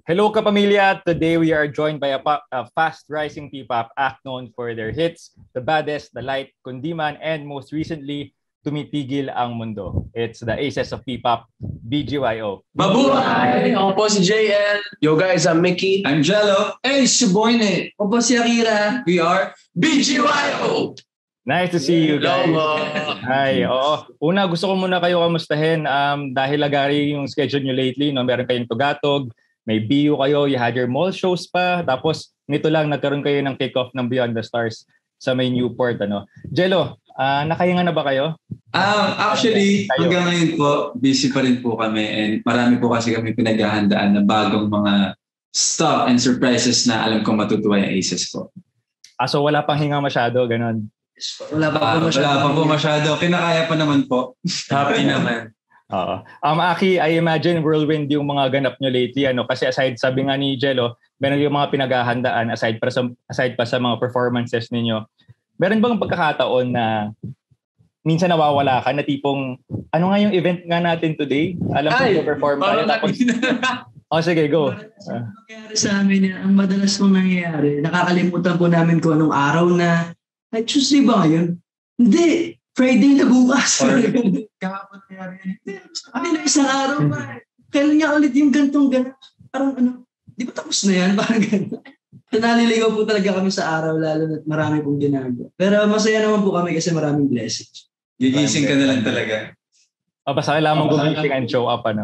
Hello kapamilya! Today we are joined by a fast-rising P-pop act known for their hits, The Baddest, The Light, Kundiman, and most recently, Tumitigil Ang Mundo. It's the aces of P-pop, BGYO. Mabuhay! Ako po si JL. Yo guys, I'm Mikki. I'm Gelo. Hey, si boy na Ako po si Akira. We are BGYO! Nice to see you guys. Hello. Hi, oo. Una, gusto ko muna kayo kamustahin dahil lagari yung schedule nyo lately. No? Meron kayong Tugatog, may BU kayo, you had your mall shows pa, tapos nito lang nagkaroon kayo ng kick-off ng Beyond the Stars sa may Newport. Gelo, nakahinga na ba kayo? Actually, hanggang ngayon po, busy pa rin po kami and marami po kasi kami pinaghahandaan na bagong mga stuff and surprises na alam ko matutuwa yung aces po. So wala pang hinga masyado, ganun? Wala pa po masyado. Kinakaya pa naman po. Happy naman. Oo. Aki, I imagine whirlwind yung mga ganap nyo lately. Kasi aside, sabi nga ni Gelo, meron yung mga pinaghahandaan aside pa sa mga performances ninyo. Meron bang pagkakataon na minsan nawawala ka na tipong, ano nga yung event nga natin today? Alam ko yung perform tayo. Tapos, sige, go. Nangyayari sa amin yan, ang madalas pong nangyayari, nakakalimutan po namin kung anong araw na, ay, Tuesday ba ngayon? Hindi! Friday na bukas. Kahapon nangyari. Hindi na isang araw pa. Kailan nga ulit yung gantong ganap? Parang di ba tapos na yan? Parang gano'n. Naliligaw po talaga kami sa araw lalo na marami pong ginagawa. Pero masaya naman po kami kasi maraming blessings. Gigising ka na lang talaga. Basta kailangan mong gumising and show up.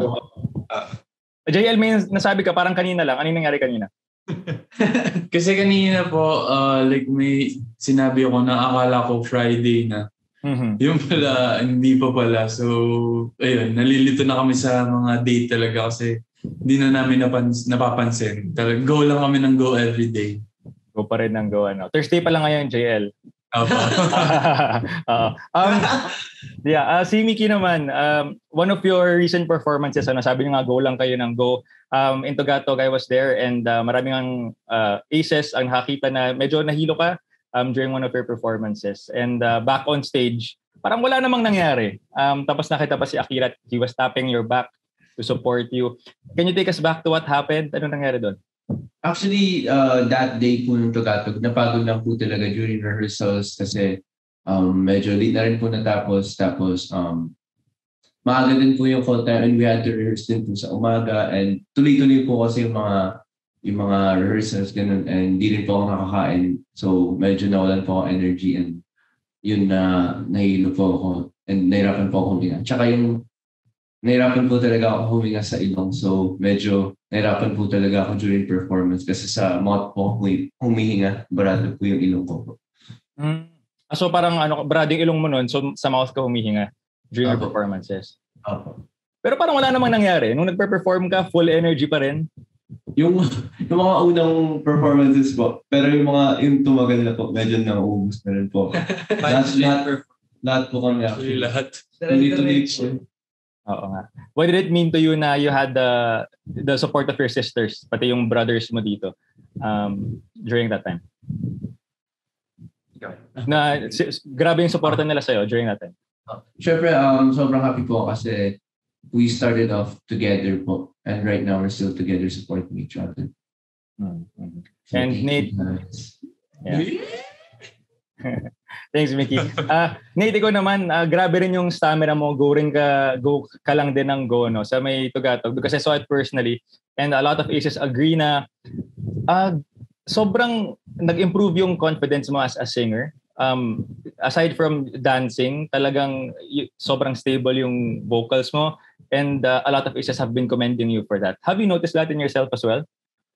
JL, may nasabi ka parang kanina lang. Ano yung nangyari kanina? Kasi kanina po, may sinabi ako na akala ko Friday na. Mm-hmm. Yung pala, hindi pa pala. So, ayun, nalilito na kami sa mga date talaga kasi hindi na namin napapansin. Talaga, go lang kami ng go everyday. Go pa rin ng go. Thursday pa lang ngayon, JL. Si Mikki naman, one of your recent performances, sabi niyo nga go lang kayo ng go. In Tugatog, I was there and maraming aces ang nakakita na medyo nahilo ka during one of your performances. And back on stage, parang wala namang nangyari. Tapos nakita pa si Akira, he was tapping your back to support you. Can you take us back to what happened? Ano nangyari doon? Actually, that day po ng Tugatog, napagod lang po talaga during rehearsals kasi medyo late na rin po natapos. Tapos, maaga din po yung call time and we had to rehearse din po sa umaga and tuloy-tuloy po kasi yung mga rehearsals ganun and di rin po ako nakakain. So, medyo nawalan po ako energy and yun na nahilo po ako and nahirapan po ako huminga. Tsaka yung nahirapan po talaga ako huminga sa ilong. So, medyo nahirapan po talaga ako during performance kasi sa mouth po humihinga. Barado po yung ilong ko po. So, parang barado yung ilong mo nun, so sa mouth ka humihinga during your performances? Pero parang wala namang nangyari. Nung nagpe-perform ka, full energy pa rin? Yung mga unang performances po, pero yung tumagal na po, medyo nauubos na rin po. lahat po kami actually. Lahat. Tuloy-tuloy po. Oo nga. What did it mean to you na you had the support of your sisters, pati yung brothers mo dito during that time? Grabe yung supporta nila sa'yo during that time. Siyempre, sobrang happy po kasi we started off together po. And right now, we're still together supporting each other. Mm-hmm. And Nate... Yeah. Thanks, Mikki. Nate, ikaw naman, grabe rin yung stamina mo. Go ka lang din ng go sa may Tugatog. Because I saw it personally. And a lot of aces agree na sobrang nag-improve yung confidence mo as a singer. Aside from dancing, talagang sobrang stable yung vocals mo. And a lot of aces have been commending you for that. Have you noticed that in yourself as well?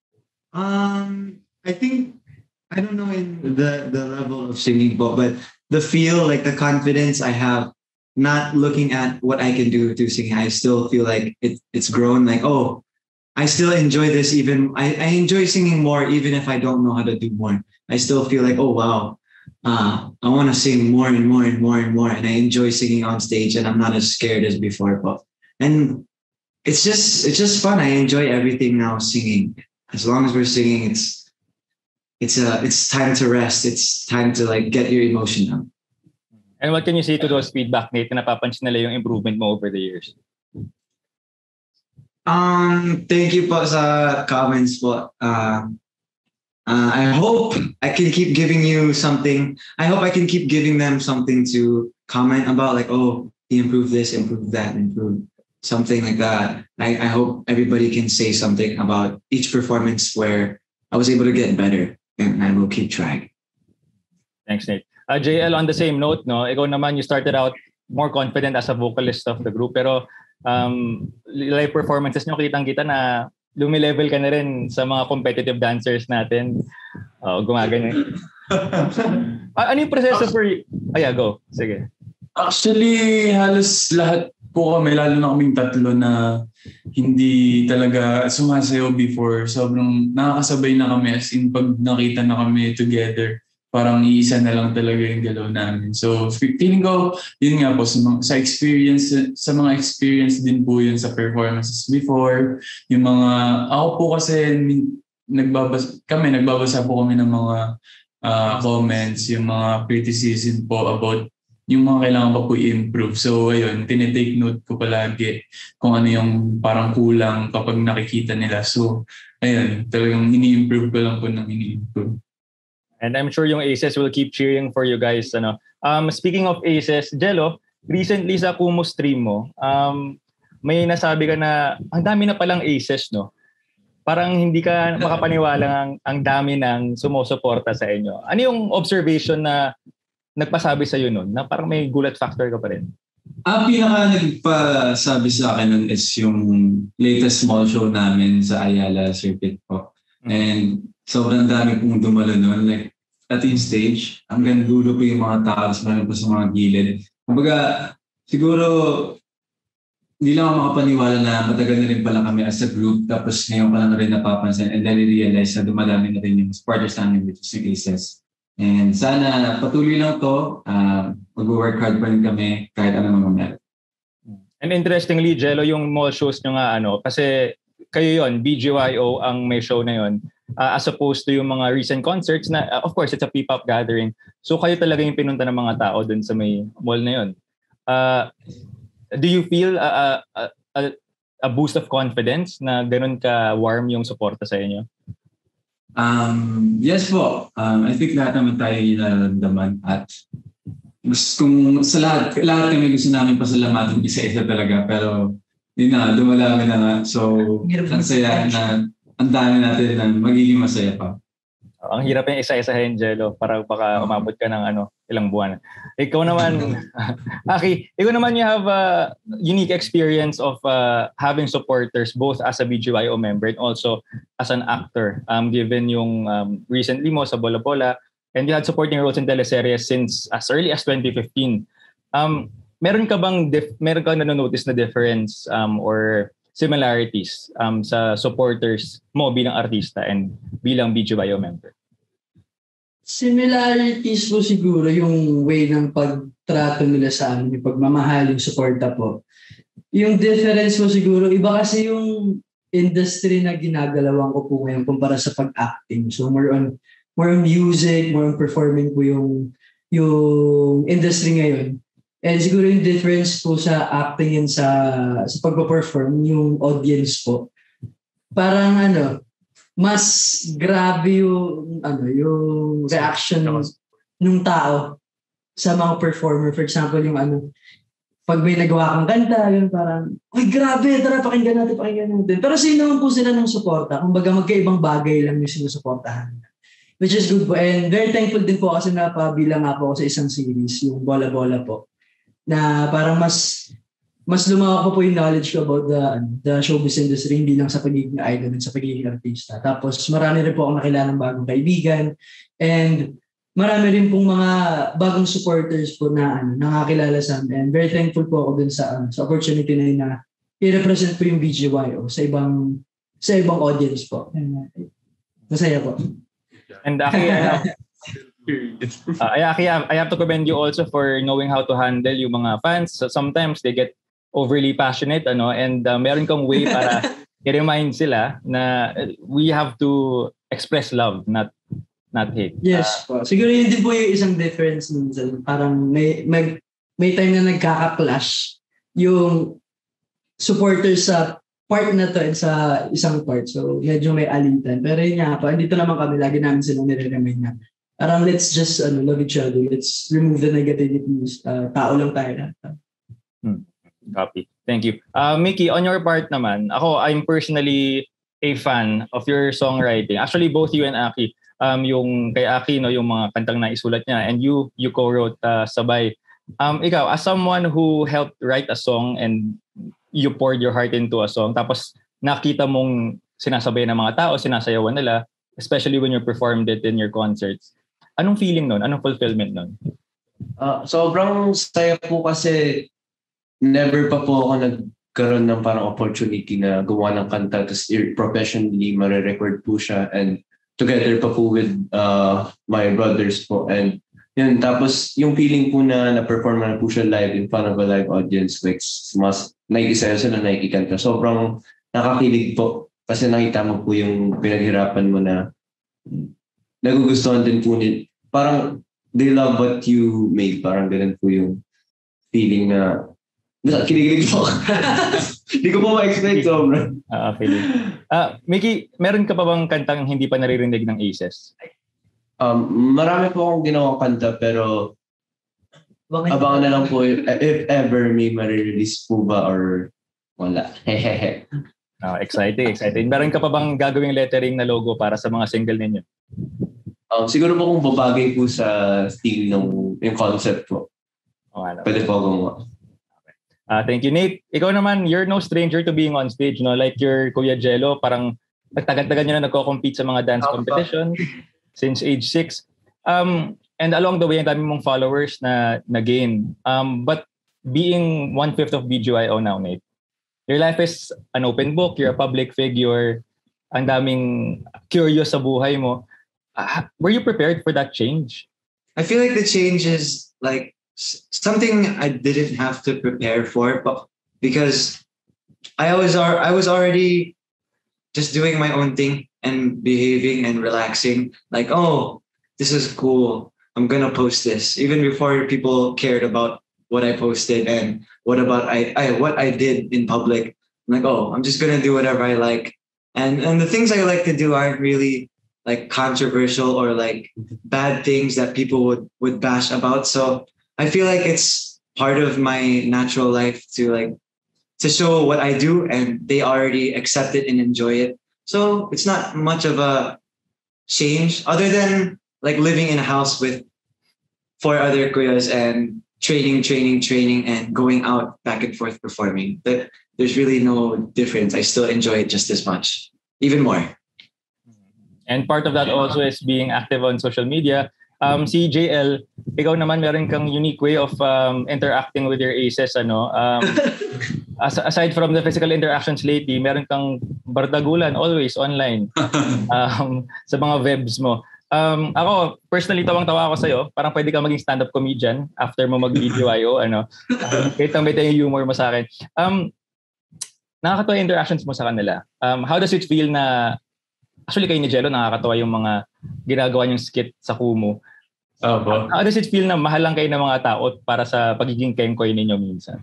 I think, I don't know in the level of singing, but the feel, like the confidence I have, not looking at what I can do to sing, I still feel like it's grown. Like, oh, I still enjoy this even, I enjoy singing more even if I don't know how to do more. I still feel like, oh, wow. I want to sing more and more and more and more. And I enjoy singing on stage and I'm not as scared as before. And it's just fun. I enjoy everything now singing. As long as we're singing, it's time to rest. It's time to get your emotion out. And what can you say to those feedback, Nate, na napapansin nila yung improvement mo over the years? Thank you po sa comments po. I hope I can keep giving you something. I hope I can keep giving them something to comment about, like, oh, he improved this, improved that, improved something like that. I hope everybody can say something about each performance where I was able to get better, and I will keep trying. Thanks, Nate. JL, on the same note, no, ikaw naman, you started out more confident as a vocalist of the group, pero live performances nyo, kitang-kita na lumilevel ka na rin sa mga competitive dancers natin. Gumaganyan. Ano yung proseso for... go. Sige. Actually, halos lahat po kami, lalo na kaming tatlo na hindi talaga sumasayaw before. Sobrang nakakasabay na kami, as in pag nakita na kami together, parang iisa na lang talaga yung galaw namin. So feeling ko, yun nga po, sa experience, sa mga experience din po yun sa performances before. Yung mga, ako po kasi nagbabasa po kami ng mga comments, yung mga criticism po about yung mga kailangan pa po i-improve. So ayun, tinitake note ko palagi kung ano yung parang kulang kapag nakikita nila. So ayun, talagang ini-improve ko lang po ng ini-improve. And I'm sure yung Aces will keep cheering for you guys. Speaking of Aces, Gelo, recently sa Kumu stream mo, may nasabi ka na ang dami na palang Aces, no? Parang hindi ka makapaniwala ang dami ng sumusuporta sa inyo. Ano yung observation na nagpasabi sa'yo nun? Na parang may gulat factor ka pa rin? Ang pinaka nagpasabi sa akin nun is yung latest small show namin sa Ayala Circuit po. And sobrang dami pong dumalo nun. Like, at yung stage, hanggang dulo po yung mga tao, marami po sa mga gilid. Kumbaga, siguro, hindi lang ako makapaniwala na matagal na rin pala kami as a group, tapos ngayon pa lang rin napapansin, and then I-realize na dumadami na rin yung supporters namin, which is yung Aces. And sana patuloy lang to, mag-work hard pa rin kami kahit anong meron. And interestingly, Gelo, yung mall shows nyo nga, kasi kayo yon, BGYO ang may show na yon, as opposed to yung mga recent concerts na, of course, it's a P-pop gathering. So kayo talaga yung pinunta ng mga tao dun sa may mall na yon. Do you feel a boost of confidence na ganun ka-warm yung suporta sa inyo? Yes po. I think lahat naman tayo nararamdaman at kung sa lahat kami gusto namin pasalamatan isa-isa talaga, pero yun na, dumalami na nga. So, ang saya na ang dami natin na magiging masaya pa. Ang hirap yung isa-isahin, Gelo, para baka umabot ka ng ilang buwan. Ikaw naman, Aki, ikaw naman, you have a unique experience of having supporters both as a BGYO member and also as an actor. Given yung recently mo sa Bola Bola, and you had supporting roles in teleseries since as early as 2015. Meron ka nanonotice na difference or similarities sa supporters mo bilang artista and bilang BGYO member? Similarities po siguro yung way ng pagtrato nila sa amin, yung pagmamahal, yung suporta po. Yung difference po siguro, iba kasi yung industry na ginagalawan ko po ngayon kumpara sa pag-acting. So more on music, more on performing po yung industry ngayon. And siguro yung difference po sa acting and sa pagpa-perform, yung audience po. Parang mas grabe yung reaction ng tao sa mga performer. For example, yung pag may nagawa kang kanta, yun parang, ay grabe, tara pakinggan natin. Pero sino naman po sila ng suporta? Kumbaga magkaibang bagay lang yung sinusuportahan. Which is good po. And very thankful din po kasi napabilang nga po ako sa isang series, yung Bola Bola po. Na parang mas lumawak po yung knowledge ko about the showbiz industry, hindi lang sa pagiging idol at sa pagiging artista. Tapos marami rin po akong nakilala ng bagong kaibigan and marami rin pong mga bagong supporters po na nakakilala sa amin. And very thankful po ako dun sa opportunity na i-represent po yung BGYO sa ibang audience po. Masaya po. And I have to commend you also for knowing how to handle yung mga fans. So sometimes they get overly passionate, and meron kang way para i-remind sila na we have to express love, not hate. Yes po. Siguro yun din po yung isang difference minsan. Parang may time na nagkaka-clash yung supporters sa part na to and sa isang part. So, medyo may alitan. Pero yun nga po, andito naman kami, lagi namin silang nire-remind na parang let's just love each other. Let's remove the negativities. Tao lang tayo lahat. Copy. Thank you. Mikki, on your part naman, I'm personally a fan of your songwriting. Actually, both you and Aki. Yung kay Aki, no, yung mga kantang naisulat niya, and you co-wrote sabay. Ikaw, as someone who helped write a song and you poured your heart into a song, tapos nakita mong sinasabay ng mga tao, sinasayawan nila, especially when you performed it in your concerts. Anong feeling nun? Anong fulfillment nun? Sobrang saya po kasi never pa po ako nagkaroon ng parang opportunity na gumawa ng kanta tapos professionally marirecord po siya and together pa po with my brothers po. And yun, tapos yung feeling po na na-perform na po siya live in front of a live audience, like mas nakikisayaw sila, nakikikanta. Sobrang nakakilig po kasi nakita mo po yung pinaghirapan mo na nagugustuhan din po niya. Parang they love what you made. Parang ganun po yung feeling na kinikilig po. Hindi ko po ma-expect sobra. Feeling. Mikki, meron ka pa bang kantang hindi pa naririnig ng Aces? Marami po akong ginawang kanta pero abangan na lang po if ever may marirelease po ba or wala. Exciting. Meron ka pa bang gagawing lettering na logo para sa mga single ninyo? Siguro po kung babagay po sa theme ng yung concept po. Pwede po gumawa. Thank you, Nate. Ikaw naman, you're no stranger to being on stage, no? Like your Kuya Gelo, parang nagtagal-tagal nyo na nagko-compete sa mga dance competition since age 6. And along the way, ang dami mong followers na gain. But being 1/5 of BGYO now, Nate, your life is an open book. You're a public figure. Ang daming curious sa buhay mo. Were you prepared for that change? I feel like the change is like something I didn't have to prepare for, but because I was already just doing my own thing and behaving and relaxing. Like, oh, this is cool. I'm gonna post this, even before people cared about what I posted and what I did in public. I'm like, oh, I'm just gonna do whatever I like, and the things I like to do aren't really like controversial or like bad things that people would bash about. So I feel like it's part of my natural life to show what I do, and they already accept it and enjoy it. So it's not much of a change other than like living in a house with 4 other kuyas and training and going out back and forth performing. But there's really no difference. I still enjoy it just as much, even more. And part of that also is being active on social media. Si JL, ikaw naman meron kang unique way of interacting with your aces, ano? Aside from the physical interactions lately, meron kang bardagulan always online sa mga webs mo. Ako, personally, tawang-tawa ako sa'yo. Parang pwede ka maging stand-up comedian after mo mag-BGYO, ano? Kahit may tayo humor mo sa akin. Nakakatawa yung interactions mo sa kanila. How does it feel na actually kayo ni Gelo, nakakatawa yung mga ginagawa niyong skit sa Kumu. How does it feel na mahal lang kayo ng mga tao para sa pagiging kengkoy ninyo minsan?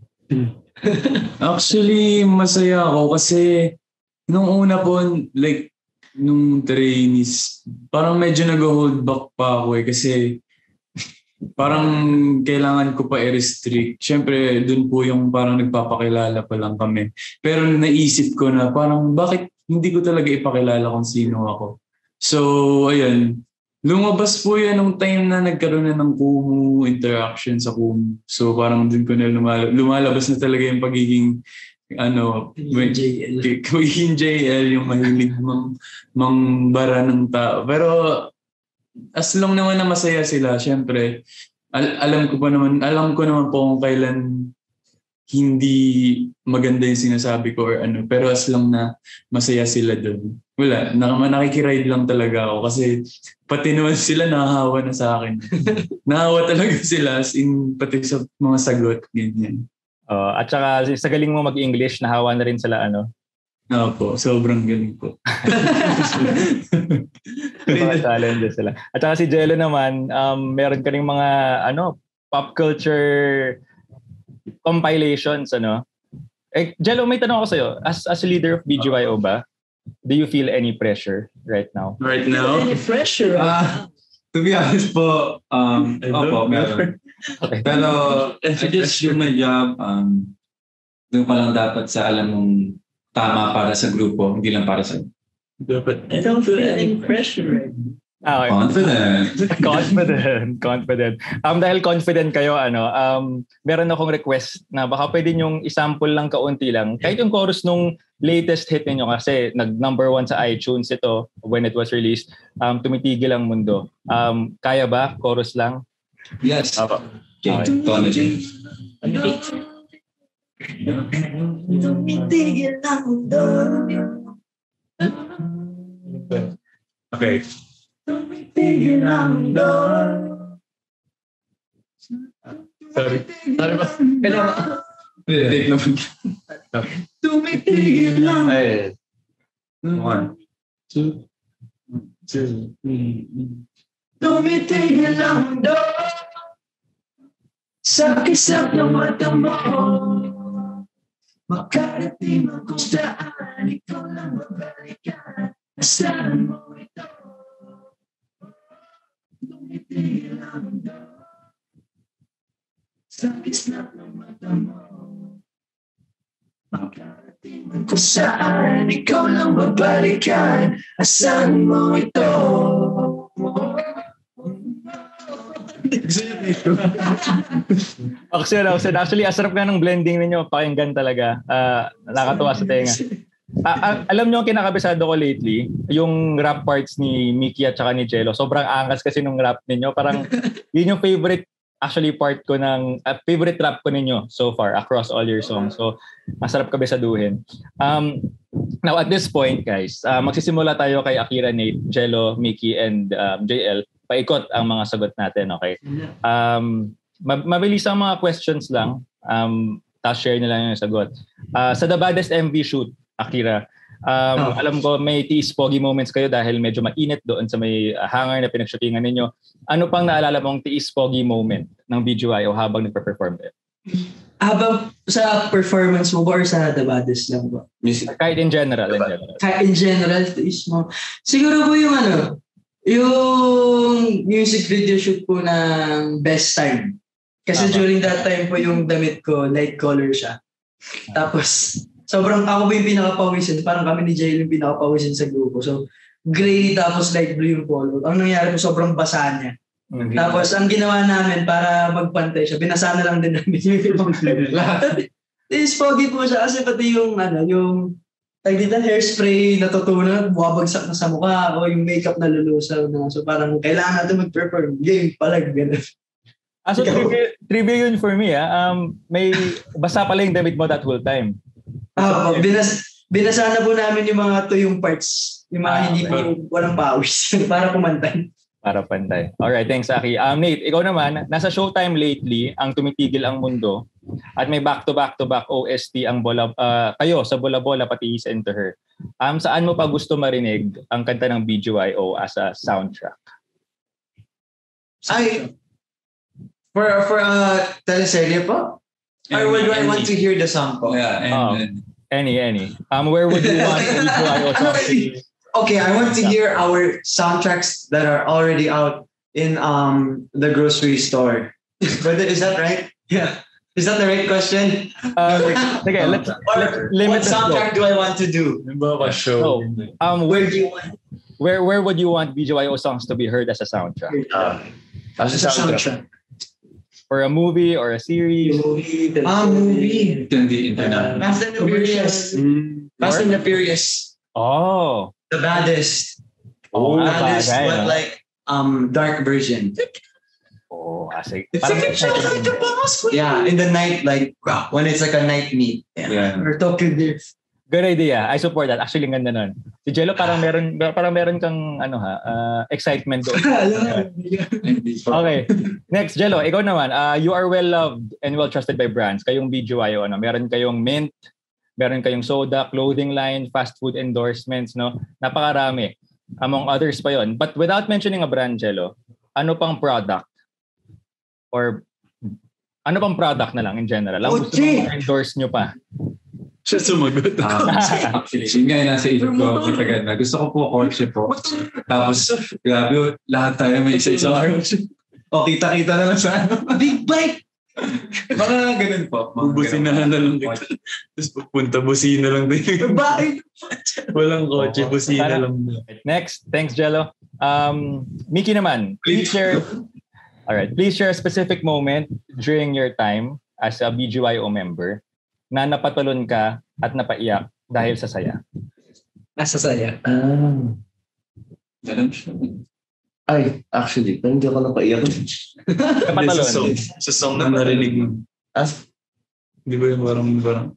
Actually, masaya ako kasi nung una po, like, nung trainees, parang medyo nag-hold back pa ako kasi parang kailangan ko pa i-restrict. Siyempre, dun po yung parang nagpapakilala pa lang kami. Pero naisip ko na parang bakit hindi ko talaga ipakilala kung sino ako. So, ayun. Lumabas po yan nung time na nagkaroon na ng Kumu interaction sa Kumu. So, parang dun ko na lumalabas na talaga yung pagiging Queen JL, yung mahilig mangbara ng tao. Pero, as long naman na masaya sila, syempre, alam ko naman po kung kailan hindi maganda yung sinasabi ko or ano. Pero as long na masaya sila doon. Wala, nakikiride lang talaga ako kasi pati naman sila nahahawa na sa akin. Nahahawa talaga sila as in pati sa mga sagot, ganyan. At saka sa galing mo mag-English, nahawa na rin sila, ano? Oo po, sobrang galing po. Mga challenges sila. At saka si Gelo naman, meron ka rin mga pop culture compilations, ano? Gelo, may tanong ako sa'yo. As a leader of BGYO ba, do you feel any pressure right now? Right now? Any pressure? To be honest po, opo, meron. Okay. Pero I just do my job. Doon pa lang dapat sa alam mong tama para sa grupo, hindi lang para sa... I don't feel any pressure. Okay. Confident. Dahil confident kayo, meron akong request na baka pwede nyong isample lang kaunti lang. Kahit yung chorus nung latest hit ninyo kasi nag-number 1 sa iTunes ito when it was released, Tumitigil Ang Mundo. Kaya ba? Chorus lang? Yes. Okay. Tumitigil ang mundo. Okay. Tumitigil ang mundo. Sorry ba? Kailangan. Take naman. Tumitigil ang One, two, three. Tumitigil ang mundo. Sa kisap ng mata mo. Makarating man kung saan, ikaw lang mabalikan. Asahan mo ito. Tumitigil ang mundo. Sa kisap ng mata mo. Makarating man kung saan, ikaw lang mabalikan. Asahan mo ito. Actually, asarap nga ng blending ninyo. Pakinggan talaga. Nakakatuwa sa tenga. Alam nyo ang kinakabisado ko lately, yung rap parts ni Mikki at saka ni Gelo. Sobrang angas kasi nung rap ninyo. Parang yun yung favorite rap ko ninyo so far across all your songs. So, masarap kabisaduhin. Now, at this point, guys, magsisimula tayo kay Akira, Nate, Gelo, Mikki, and JL. Paikot ang mga sagot natin, okay? Mabilis ang mga questions lang. Tapos share nila yung sagot. Sa The Baddest MV shoot, Akira, alam ko may teased pogi moments kayo dahil medyo mainit doon sa may hangar na pinagshootingan ninyo. Ano pang naalala mong teased pogi moment ng BGYO habang nagpe-perform kayo? Habang sa performance mo ba or sa The Baddest lang ba? Kahit in general. Kahit in general, teased mo. Siguro po yung yung music video shoot po ng Best Time. Kasi during that time po yung damit ko, light color siya. Tapos, sobrang ako po yung pinakapawisin. Parang kami ni JL yung pinakapawisin sa grupo. So, gray tapos light blue yung polo. Ang nangyari po, sobrang basa niya. Okay. Tapos, ang ginawa namin para magpantay siya, binasa na lang din namin yung This pogi po siya kasi pati yung hairspray natutunan, buwabagsak na sa mukha o yung makeup na lulusaw na. So parang kailangan natin mag-perform. Game pala, gano'n. So trivia yun for me. May basa pala yung damit mo that whole time. Binasa na po namin yung mga tuyong parts. Yung mga hindi po walang pawis para pumantay. Para pantay. Alright, thanks Aki. Nate, ikaw naman, nasa Showtime lately, ang Tumitigil Ang Mundo. At may back-to-back OST ang kayo sa Bola Bola pati Is Into Her. Saan mo pa gusto marinig ang kanta ng BGYO as a soundtrack? For a teleserye po? Or would I want to hear the song po? Yeah, any. Where would you want BGYO song to be? Okay, I want to hear our soundtracks that are already out in the grocery store. But is that right? Yeah. Is that the right question? Okay, let's limit what soundtrack do I want to do? So, where would you want BGYO songs to be heard as a soundtrack? As a soundtrack. For a movie or a series? Movie. Fast and the Furious. Fast and the Furious. Oh. The Baddest. Baddest, but like dark version. Oh, asik. Yeah, in the night, like when it's like a night meet. Yeah. Or Tokyo Drift. Good idea. I support that. Actually, ganda nun. Si Gelo parang meron kang excitement doon. Okay. Next, Gelo, ikaw naman. You are well loved and well trusted by brands. Kayong BGYO, meron kayong Mint, meron kayong soda, clothing line, fast food endorsements, no? Napakarami. Among others pa yon. But without mentioning a brand, Gelo, ano pang product? Or ano pang product na lang in general? Ang gusto mong endorse nyo pa? Siya sumagot. Actually, yun nga yung nasa isip ko matagal na. Gusto ko po kotse po. Tapos, grabe, lahat tayo may isa-isang araw. O, kita-kita na lang sa big bike! Mga ganun po. Businahan na lang kita. Tapos pupunta, busina lang din. Bakit? Walang kotse, busina lang. Next, thanks Gelo. Mikki naman, please share a specific moment during your time as a BGYO member na napatalon ka at napaiyak dahil sa saya. Nasa saya. Ganun siya. Ay, actually, hindi ako napaiyak. Napatalon. Sa song na narinig mo. Di ba yung parang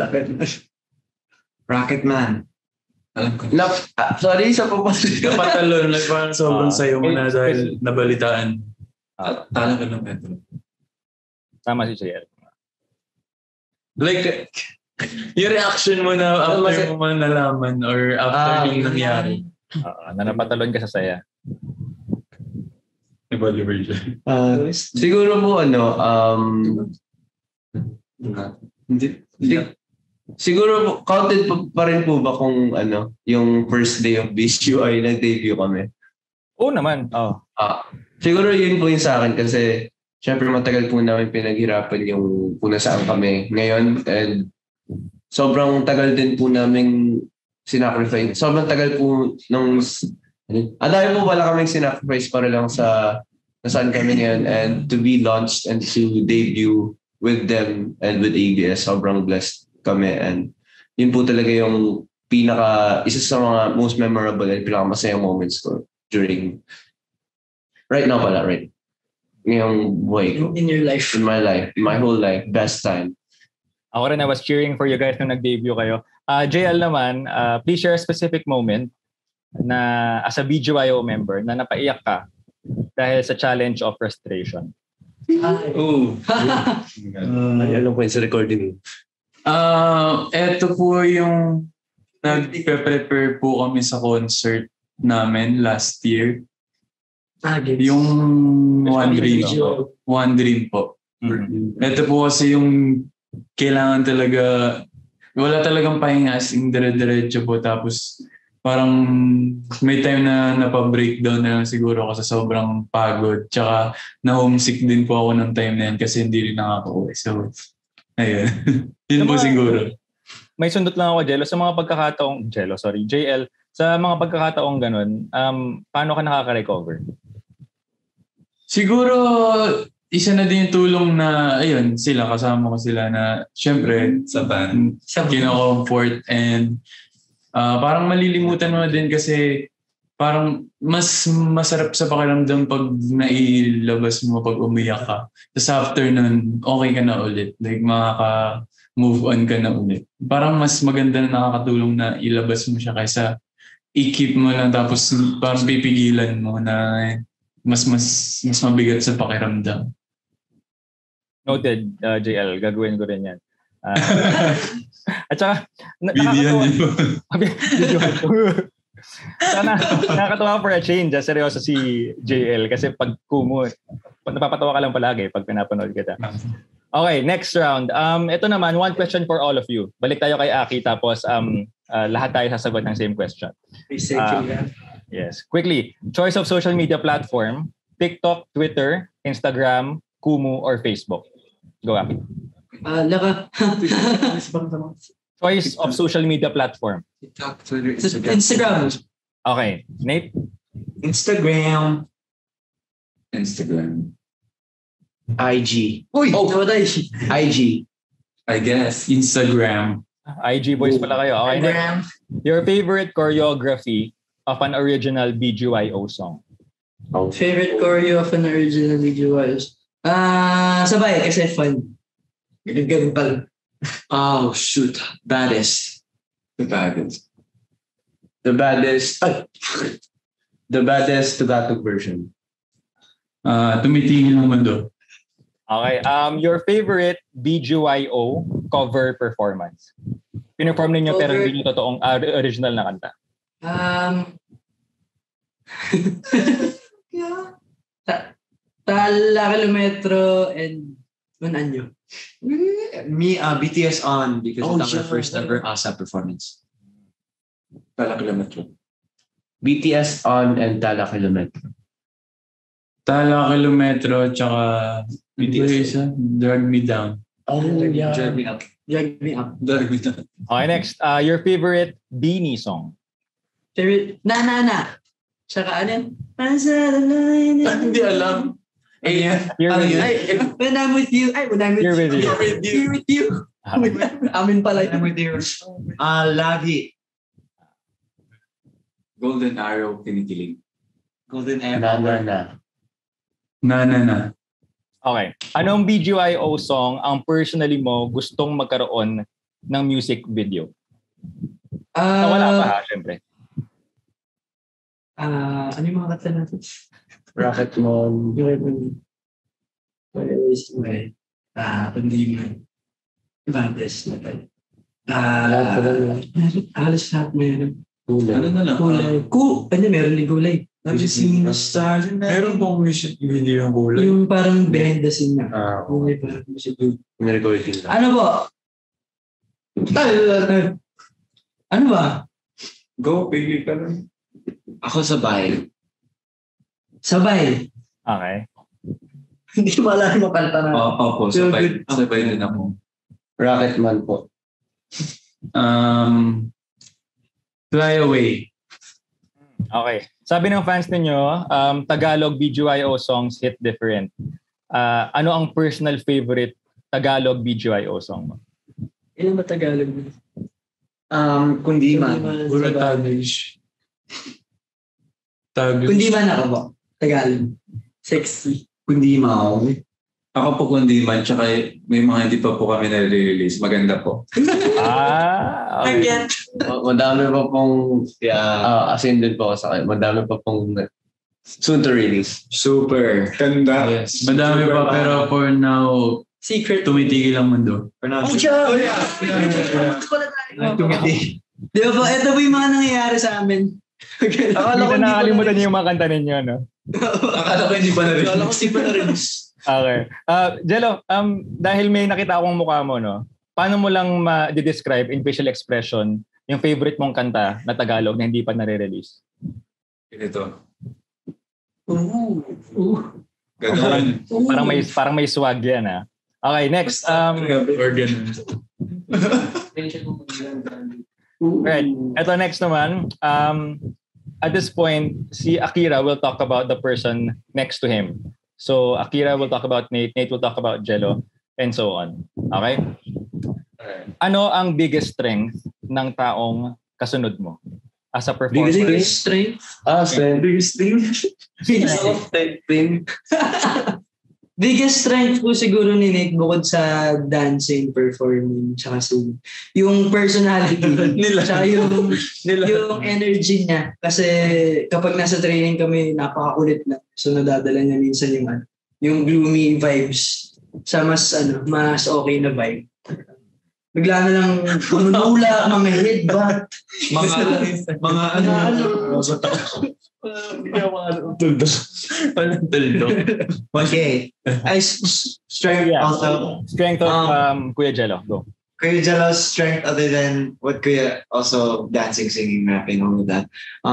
Rocketman. Alam ko. Sorry, sa papasok. napatalon, like parang sobrang sayo mo na dahil nabalitaan. Talaga ng metro. Tama si JL. Like, yung reaction mo na after mo man nalaman or after yung nangyari. Na napatalon ka sa saya. Iba version. Siguro po siguro po, counted pa rin po ba kung yung first day of BGYO nag-debut kami? Oo naman. Siguro yun po yung sa akin kasi syempre matagal po namin pinaghirapan yung kung nasaan kami ngayon and sobrang tagal din po namin sinacrifice. Sobrang tagal po nung dahil po wala kaming sinacrifice para lang sa nasaan kami ngayon and to be launched and to debut with them and with ABS. Sobrang blessed kami and yun po talaga yung isa sa mga most memorable and pinakamasayang moments ko during right ngayong buhay ko. In your life. In my life. In my whole life. Best time. Ako rin, I was cheering for you guys nung nag-debut kayo. JL naman, please share a specific moment na as a BGYO member na napaiyak ka dahil sa challenge of frustration. Alam ko yun sa recording. Eto po yung nag-prepare po kami sa concert namin last year. Yung One Dream po. Mm-hmm. Ito po kasi yung kailangan talaga, wala talagang pahinga as in dire-diretso po. Tapos parang may time na napa-breakdown na lang siguro ako sa sobrang pagod. Tsaka na-homesick din po ako ng time na yan kasi hindi rin nakaka-uwi. So, ayun. Yun po siguro. May sundot lang ako, JL, sa mga pagkakataong ganun, paano ka nakaka-recover? Siguro, isa na din yung tulong na, ayun, kasama ko sila na, syempre, sa band, kino-comfort and parang malilimutan mo din kasi parang mas masarap sa pakiramdam pag nailabas mo, pag umiyak ka. Tapos after nun, okay ka na ulit. Like, makaka-move on ka na ulit. Parang mas maganda na nakakatulong na ilabas mo siya kaysa i-keep mo lang tapos parang pipigilan mo na mas mabigat sa pakiramdam. Noted, JL. Gagawin ko rin yan. At saka, nakakatawa for a change. Seryoso si JL kasi pag kumo, napapatawa ka lang palagi pag pinapanood kita. Okay, next round. Ito naman, one question for all of you. Balik tayo kay Aki tapos lahat tayo sasagot ng same question. Yes. Quickly, choice of social media platform, TikTok, Twitter, Instagram, Kumu, or Facebook? Go, Aki. Choice of social media platform. TikTok, Twitter, Instagram. Okay. Nate? Instagram. IG. IG. I guess. Instagram. IG boys pala kayo. Okay, next. Your favorite choreography of an original BGYO song? Favorite choreo of an original BGYO? Sabay, kasi fun. Ganun pala. Oh, shoot. Baddest. The Baddest Tugatog version. Tumitigil And Mundo. Okay. Your favorite BGYO cover performance? Pineform ninyo pero hindi nyo totoong original na kanta. Tala Kilometro and Un Anyo. BTS On because it's our first ever ASAP performance. Tala kilometro. BTS On and Tala Kilometro. Tala kilometro, tsaka BTS. Drag Me Down. Oh, yeah. Drag Me Up. Drag Me Down. Okay, next. Your favorite Beanie song? Favorite, na. Tsaka ano yun? Nasa the line. Hindi alam. When I'm with you. When I'm with Here with you. Here with you. Amin pala. I'm with you. Lagi. Golden Arrow, Kinikilig. Golden Arrow. Na. Okay. Anong BGYO song ang personally mo gustong magkaroon ng music video? Wala pa ha, syempre. Ano yung mga kanta natin? Rocket Mon. Kundi man. Baddest na tayo. Halos lahat mo yun. Ano na lang? Gulay. Meron din gulay. Have you seen the stars? Meron pong music video yung gulay. Yung parang behind the scene na. Okay. Parang music video. Recording lang. Ano ba? Ano ba? Go, baby ka lang. Ako sabay. Sabay. Okay. Hindi ko maalala yung kanta na. Opo, sabay din ako. Rocket Man po. Fly Away. Okay. Sabi ng fans ninyo, Tagalog BGYO songs hit different. Ano ang personal favorite Tagalog BGYO song mo? Ilan ba Tagalog? Kundi man. Puro Taglish. Kundi man ako po. Tagalog. Sexy. Kundi man. Ako po kundi man, tsaka may mga hindi pa po kami na-release. Maganda po. Okay. Madami pa pong, asin din po ako sa akin. Madami pa pong soon to release. Super. Ganda. Yes. Madami pa pero for now, Secret. Tumitigil Ang Mundo. Tumitigil. Di ba po, ito po yung mga nangyayari sa amin. Hindi na nakakalimutan niyo yung mga kanta ninyo, no? Akala ko hindi pa na-release. Okay. Gelo, dahil may nakita akong mukha mo, no? Paano mo lang ma-describe in facial expression yung favorite mong kanta na Tagalog na hindi pa nare-release? Ito. Ganun. Parang may swag yan, ha? Okay, next. Right. Ito next naman. At this point, si Akira will talk about the person next to him. So Akira will talk about Nate will talk about Gelo, and so on. Okay? Ano ang biggest strength ng taong kasunod mo as a performer? Biggest strength? Biggest thing. Biggest strength po siguro ni Nick bukod sa dancing, performing, tsaka singing. Yung personality, tsaka yung energy niya. Kasi kapag nasa training kami, napakakulit na. So nadadala niya minsan yung gloomy vibes sa mas okay na vibe. Bigla na lang manunula, mga headbutt. Mga Okay. Strength also. Strength of Kuya Gelo. Go. Kuya Gelo's strength other than what Kuya also dancing, singing, rapping, all of that.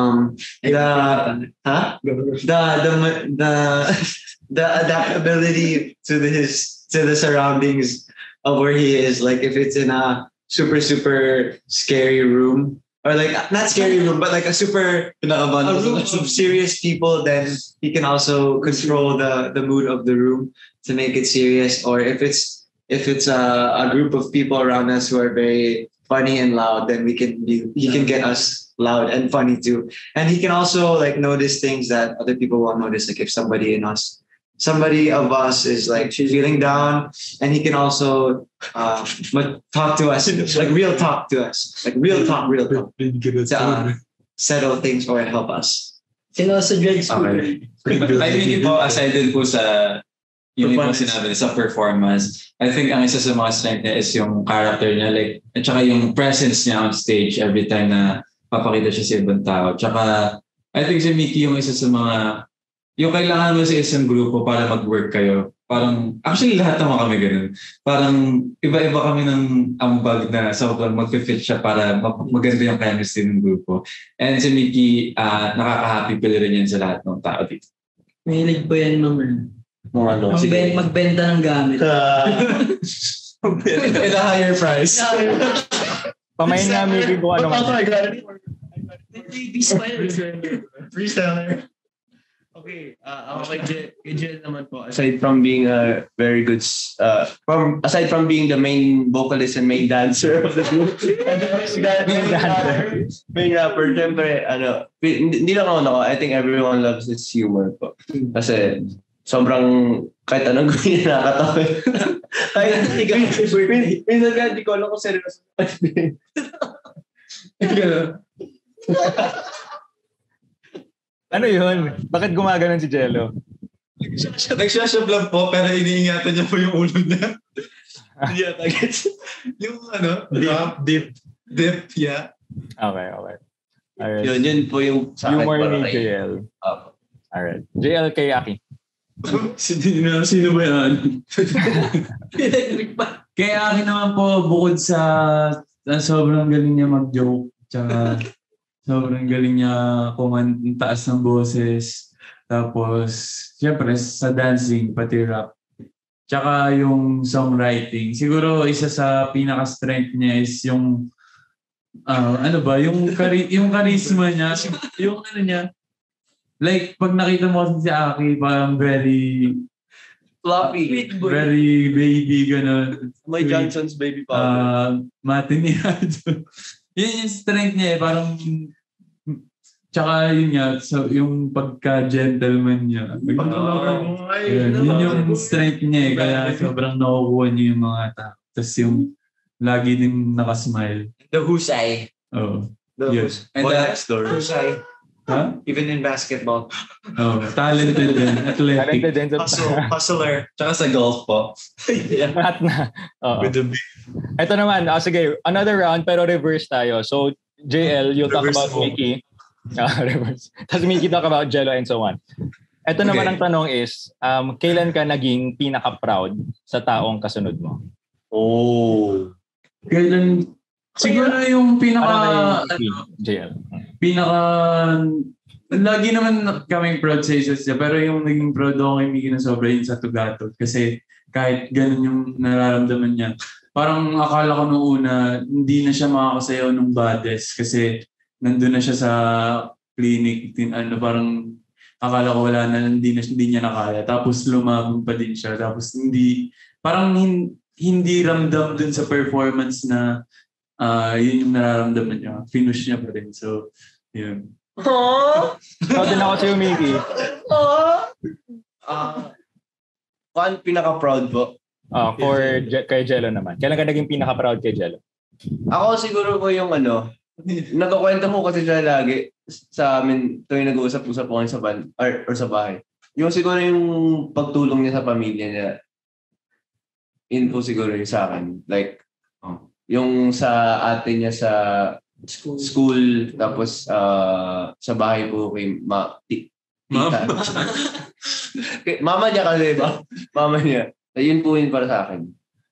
The adaptability to the surroundings of where he is. Like if it's in a super scary room, or like not scary room, but like a room of serious people, then he can also control the mood of the room to make it serious. Or if it's a group of people around us who are very funny and loud, then he can get us loud and funny too. And he can also like notice things that other people won't notice. Like if somebody of us is like feeling down, and he can also talk to us, like real talk to us, like real talk to settle things or help us. And also Greg's okay. I think po, aside din po sa yung po sinabi sa performance, I think ang isa sa mga strength niya is yung character niya, like, at saka yung presence niya on stage every time na papakita siya sa ibang tao. Tsaka I think si Mikki yung isa sa mga yung kailangan mo sa isang grupo para mag-work kayo Parang, actually lahat naman kami ganun. Parang iba-iba kami ng ambag na sobrang mag-fit siya para maganda yung chemistry ng grupo. And si Mikki, nakaka-happy pala rin yan sa lahat ng tao dito. Mahilig po yan naman. Magbenta ng gamit. At a higher price. Pamayin nga Mikki kung ano nga. Freestyler. Okay, ako kay Jel naman po. Aside from being a very good, aside from being the main vocalist and main dancer of the group, main rapper, syempre, hindi lang ako, I think everyone loves his humor po. Kasi sobrang, kahit anong gawin niya nakakatawa. Minsan ka, hindi ko alam kung seryoso. Ano yun? Bakit gumaganon si Gelo? Nagsashab lang po, pero iniingatan niya po yung ulo niya. Yeah, yung dip, yeah. Okay. Alright. Yun po yung sa akin. Humor ni JL. Alright. JL kay Aki. Sino ba yan? Kaya akin naman po, bukod sa sobrang galing niya mag-joke, tsaka sobrang galing niya taas ng boses. Tapos, syempre, sa dancing, pati rap. Tsaka yung songwriting. Siguro, isa sa pinaka-strength niya is yung, yung charisma niya. Yung niya. Like, pag nakita mo si Aki, parang very Floppy. Very baby, gano'n. My Johnson's baby powder. Matiniyado. Yun yung strength niya parang tsaka yun nga, so yung pagka-gentleman niya. Yun yung strength niya kaya sobrang nakukuha niya yung mga tao. Tapos yung lagi din nakasmile. The husay. Oh. The yes. And husay. Huh? Even in basketball. Oh, talented din. Athletic. Talented din. Hustler. Tsaka sa golf po. Lahat na. With the Ito naman, sige, another round pero reverse tayo. So, JL, you'll talk about Mikki. Reverse. Tapos Mikki talk about Gelo and so on. Ito naman ang tanong is, kailan ka naging pinaka-proud sa taong kasunod mo? Oh. Kailan? Siguro yung JL. Lagi naman kaming proud sa isa't isa, pero yung naging proud ako kay Mikki na sobra yun sa Tugatog. Kasi kahit ganun yung nararamdaman niya, parang akala ko nung una, hindi na siya makakasayaw ng Baddest kasi nandun na siya sa clinic. Parang akala ko wala na, hindi niya nakaya. Tapos lumabang pa din siya. Tapos hindi ramdam dun sa performance na yun yung nararamdaman niya. Finish niya pa rin. So, yun. Aww! Proud din ako sa'yo, Mikki. Kung pinaka-proud po? Kay Gelo naman. Kailan ka naging pinaka-proud kay Gelo? Ako siguro po yung nagkakwento ko kasi siya lagi sa amin tuwing nag-uusap-usap po sa ban or sa bahay. Yung siguro yung pagtulong niya sa pamilya niya. Yun po siguro yung sa akin. Like, yung sa ate niya sa school tapos sa bahay po kay tita. Mama niya kasi ba? Mama niya. Yun po yun para sa akin.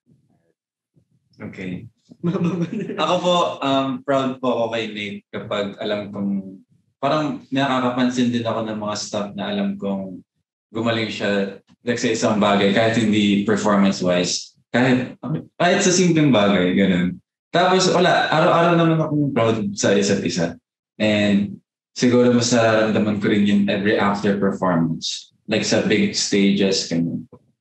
Okay. Ako po, proud po ako kay Nate kapag alam kong parang nakakapansin din ako ng mga stuff na alam kong gumaling siya like sa isang bagay kahit hindi performance-wise. Kahit sa simpleng bagay, ganun. Tapos araw-araw naman akong proud sa isa't isa. And siguro mas nararamdaman ko rin yun every after performance. Like sa big stages, ganun.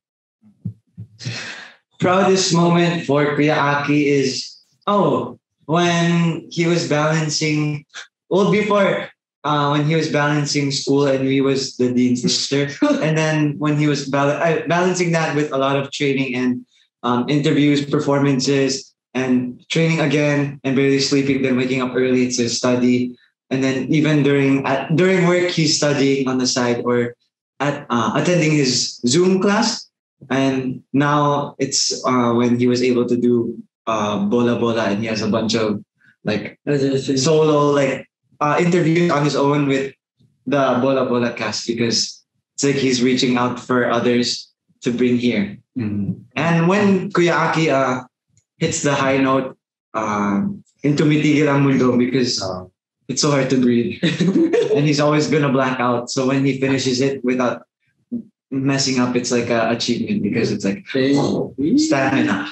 Proudest moment for Kuya Aki is, when he was balancing, before, when he was balancing school and we was the dean's sister. And then when he was balancing that with a lot of training and interviews, performances, and training again, and barely sleeping, then waking up early to study. And then even during work, he's studying on the side or attending his Zoom class. And now it's when he was able to do Bola Bola, and he has a bunch of solo interviews on his own with the Bola Bola cast, because it's like he's reaching out for others to bring here. And when Kuya Aki hits the high note in Tumitigil And Mundo, because it's so hard to breathe. And he's always gonna black out. So when he finishes it without messing up, it's like an achievement because it's like stamina.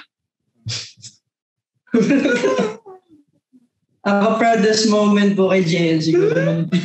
Ang proudest moment po kay JL siguro.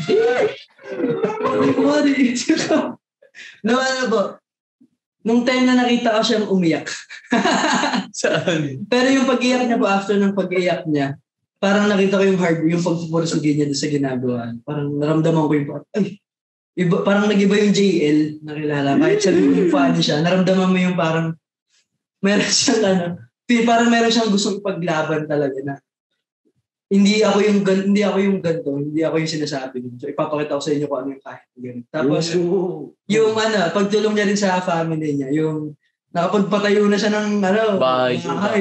No, ano po? Nung time na nakita ko siyang umiyak. Saan? Pero yung pag-iyak niya po, after ng pag-iyak niya, parang nakita ko yung yung pagpupursugin niya doon sa ginagawa. Parang naramdaman ko yung iba, parang nag-iba yung JL na kilala. Kahit sabi yung funny siya, naramdaman mo yung parang meron siyang parang meron siyang gustong ipaglaban talaga na hindi ako yung ganito, hindi ako yung sinasabi niyo. So ipapakita ko sa inyo kung ano yung kahit ganito. Tapos yung pagtulong niya rin sa family niya, yung nakapagpatayo na siya ng bahay.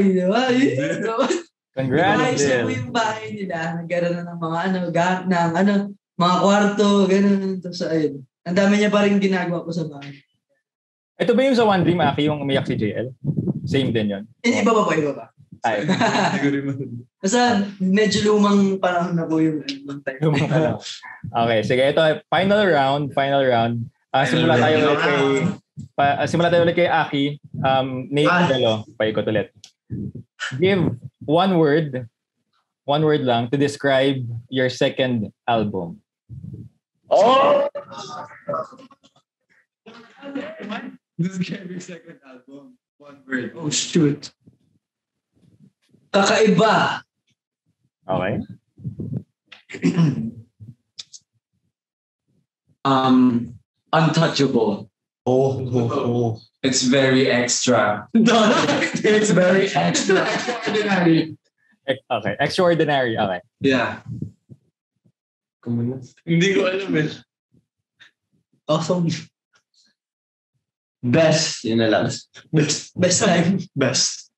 Congrats. Ayos po yung bahay nila. Nagkaroon na ng mga mga kwarto, gano'n. Tapos ayun. Ang dami niya pa rin ginagawa ko sa bahay. Ito ba yung sa One Dream, Aki, yung umiyak si JL? Same din yun? Iba pa. Ay. Basta medyo lumang panahon na po yung time. Lumang panahon. Okay, sige. Ito, final round. Simula tayo ulit kay Aki. Nate Gelo, paikot ulit. Give one word lang to describe your second album. Describe your second album. One word. Oh, shoot. Kakaiba. Okay. Untouchable. Oh. It's very extra. It's very extra. Extraordinary. Okay. Extraordinary. Okay. Yeah. Hindi ko alam eh. Awesome. Best. Yun na lang. Best time. Best.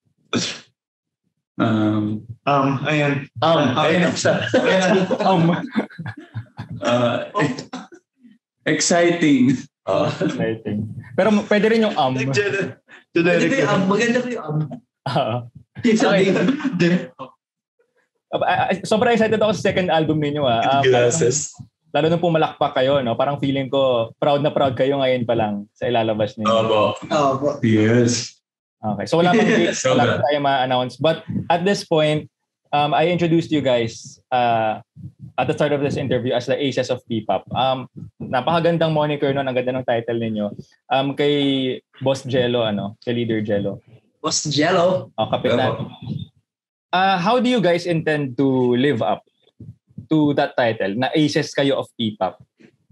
Um, Ayan. Ayun. Exciting. Exciting. Pero pwede rin yung Maganda ko yung Sobrang excited ako sa second album ninyo. Glasses. Lalo nung pumalakpak kayo, no? Parang feeling ko proud na proud kayo ngayon pa lang sa ilalabas ninyo. Opo. Yes. Okay. So wala pang date, wala pa tayo ma-announce. But at this point, I introduced you guys at the start of this interview as the Aces of P-Pop. Napakagandang moniker nun, ang ganda ng title ninyo. Kay Boss Gelo, kay Leader Gelo. Boss Gelo. Kapitan. How do you guys intend to live up to that title na Aces kayo of P-Pop?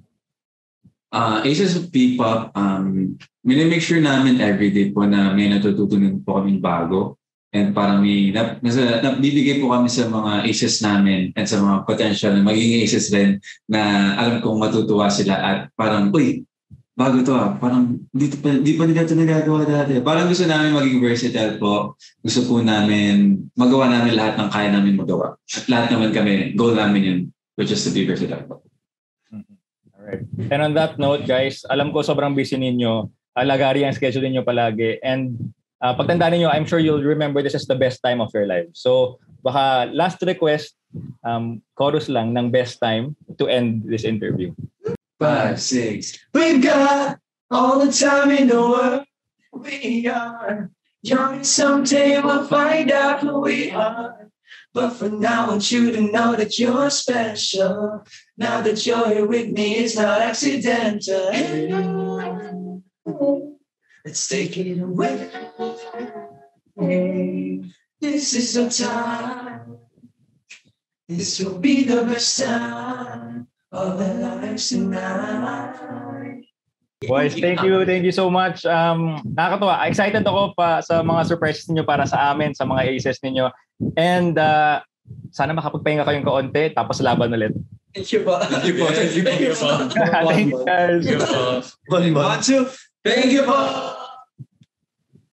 Aces of P-Pop, minimake sure namin everyday po na may natututunan po kaming bago. And parang nabibigay po kami sa mga aces namin at sa mga potential na magiging aces din na alam kong matutuwa sila at parang, uy, bago to parang di pa nila ito nagagawa dati. Parang gusto namin maging versatile po. Gusto po namin magawa namin lahat ng kaya namin magawa. At lahat naman kami, goal namin yun, which is to be versatile po. Alright. And on that note, guys, alam ko sobrang busy ninyo. Lagari ang schedule ninyo palagi. And pagtandaan niyo, I'm sure you'll remember this as the best time of your life. So, baka last request, chorus lang ng best time to end this interview. 5, 6. We've got all the time in the world. We are young. Someday we'll find out who we are. But for now, I want you to know that you're special. Now that you're here with me, it's not accidental. Let's take it away. This is our time. This will be the best time of our lives tonight. Boys, thank you so much. Nakakatuwa. Excited ako pa sa mga surprises niyo para sa amin, sa mga aces niyo. And sana makapagpahinga kayong kaunti, tapos laban ulit. Thank you po. Thank you guys. Thank you po.